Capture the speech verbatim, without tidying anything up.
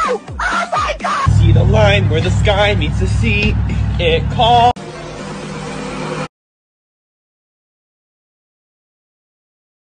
Oh my god! See the line where the sky meets the sea. It calls.